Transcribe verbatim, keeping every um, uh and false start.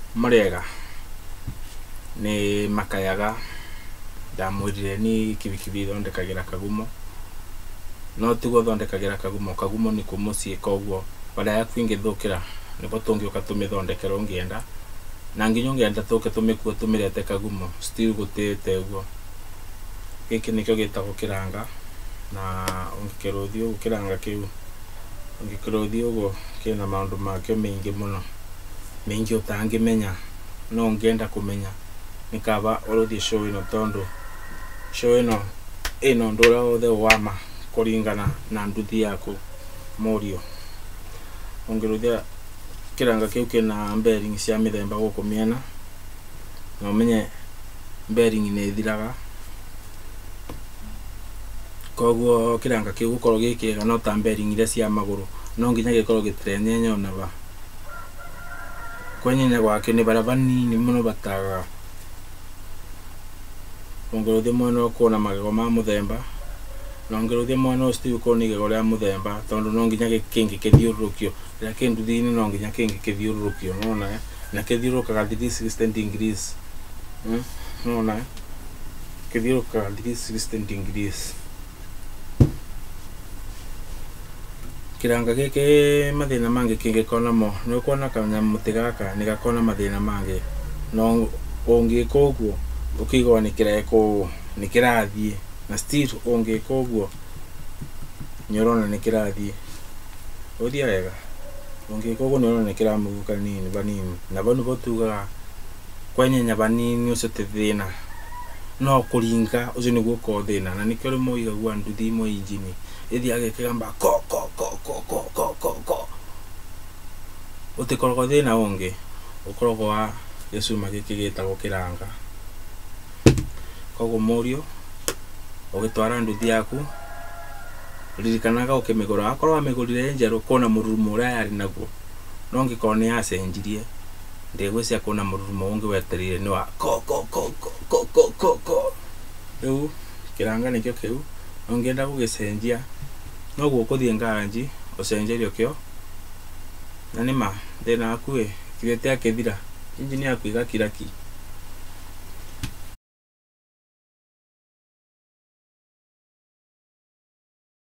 Murega ni makayaga ndamwirire ni kibikibi thondekagira kagumo no tigo thondekagira kagumo kagumo ni kumucie koguo bada ya kwingithukira nibo tungioka tumithondekera ungienda na nginyo ngienda tuke tumikuo tumirete kagumo still gutete uguo giki nikyo gitagwo kiranga na ungikiruthio kiranga kiu ungikiruthio uguo kina maundu makyo maingi muno maingi utangimenya no ngienda kumenya nikaba uruthie show ino tondu show ino ino ndura othe wama kuringana na nduthi yaku morio ungiruthia kiranga kiu kina bearing cia mithemba guku miena no menye bearing ni thiraga koguo kiranga kiu gukorwo gikiega no ta bearing iria cia maguru no nginya gikorwo gitrenyenyo na ba kwenyenya gwake ni bara banini muno bataga ungiruthia mwana kuona magego ma muthemba na ungiruthia mwana still ko ni gego ria muthemba tondu no nginya gikingi kithiurukio ria kinduthini no nginya kingi kithiurukio nona na kithiurukaga three sixty degrees hm nona kithiurukaga three sixty degrees kiranga gike mathina mangi kingikona mo no kuona kanya mutigaka ni gakona mathina mangi no ungika uguo ukigwa ni kireko ni kirathie na still ungika uguo nyorona ni kirathie uthia wega ungika uguo nyorona ni kiramuguka nini banini na banu botuga kwenyenya banini ucio ti thina no kuringa ucio niguo ko thina na nikyo ri moiga gwa nduthi mo injini ithi agikigamba ko ko ko ko ko ko ko ko utikorogo thina ungi ukorogo wa Yesuma giki gitagwo kiranga koguo morio ugitwara nduthi yaku ririkanaga ukimigura akorwo amigurire njeru kona mururumo uria yari naguo no ngikone yacenjirie ndigwisia kona mururumo ungi weterire ni wa ko ko ko ko ko ko ko riu kiranga nikyo kiu ungienda gugicenjia no gukuthie ngaranji ucenjerio kyo na nima thina aku e kirete akithira injini yaku igakiraki